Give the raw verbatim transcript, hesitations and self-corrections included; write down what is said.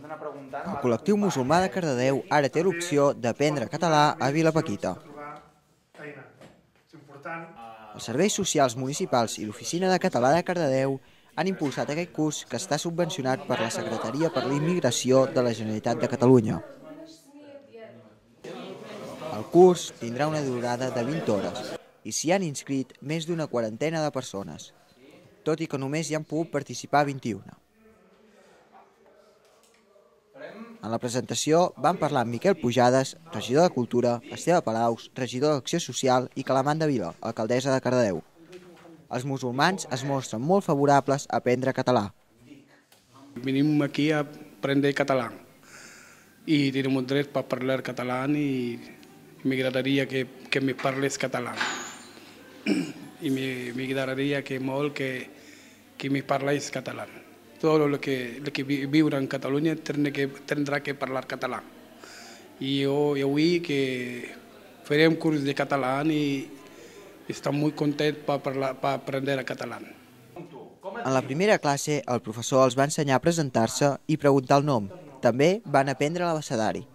El col·lectiu musulmà de Cardedeu ara té l'opció d'aprendre català a Vilapaquita. Els serveis socials municipals i l'Oficina de Català de Cardedeu han impulsat aquest curs que està subvencionat per la Secretaria per la Immigració de la Generalitat de Catalunya. El curs tindrà una durada de vint hores i s'hi han inscrit més d'una quarantena de persones, tot i que només hi han pogut participar vint-i-una. En la presentació van parlar amb Miquel Pujades, regidor de Cultura, Esteve Palaus, regidor d'Acció Social i Calamanda Vila, alcaldessa de Cardedeu. Els musulmans es mostren molt favorables a aprendre català. Venim aquí a aprendre català i tenim un dret per parlar català i m'agradaria que, que me parles català. I m'agradaria que molt que, que me parles català. Tot el que, el que viure en Catalunya que, tindrà que parlar català. I jo, jo vull que farem curs de català i estic molt content per, parlar, per aprendre català. En la primera classe, el professor els va ensenyar a presentar-se i preguntar el nom. També van aprendre l'abecedari.